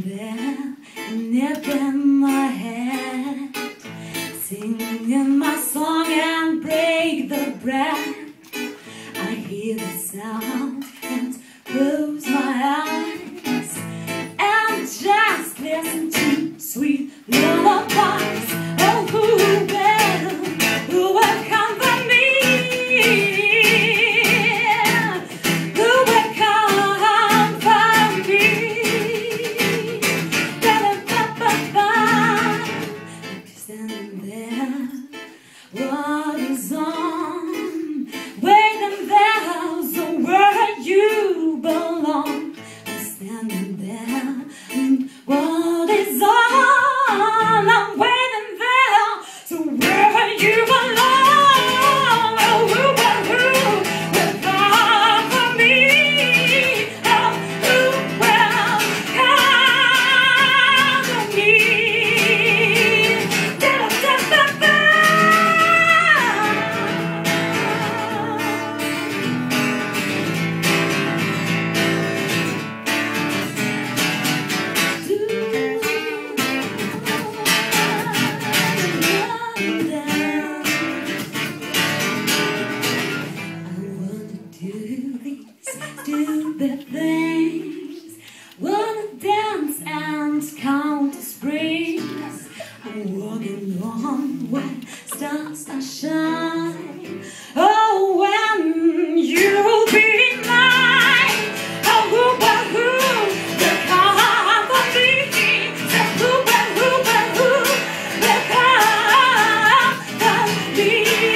standing there, a neck in my head, singing my song and break the breath. I hear the sound and close my eyes and just listen to sweet lullabies. Oh, who will comfort me? Who will comfort me? Da-da-da-da-da. Standing there, what is on? Waiting there, so where you belong. I'm standing there, and what is on? I'm waiting there, so where you belong. Oh, who will comfort me? Oh, who will comfort me? Da-da-da-da-da. Stupid things, wanna dance and count the springs. I'm walking on where stars are shine. Oh, when you'll be mine. Oh, who will comfort me? Who will comfort me?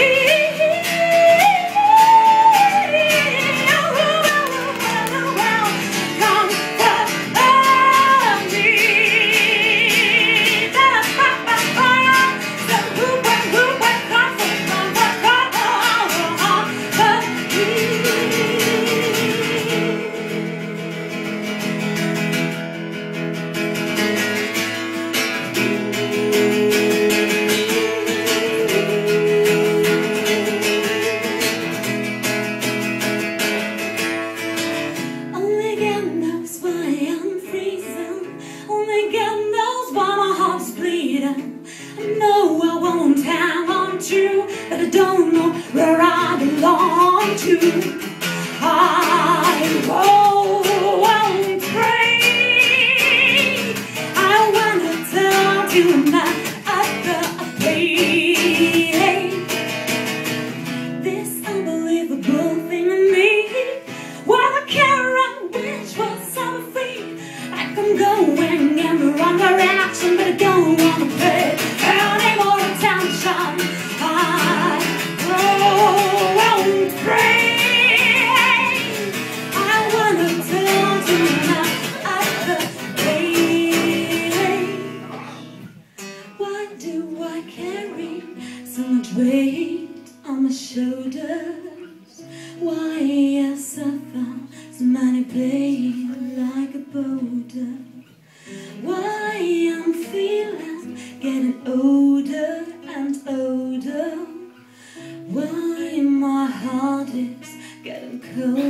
I know I won't hang on to, but I don't know where I belong to. I won't pray. I wanna tell you my other play. This unbelievable thing in me, while I can't run, which was I'm afraid. Like I'm going in the wrong direction, but I don't wanna pay any more attention. I won't pray. I wanna tell you my other way. Why do I carry so much weight on my shoulders? Why I suffer so many pain like a boulder? Why I'm feeling getting older and older? Why my heart is getting colder?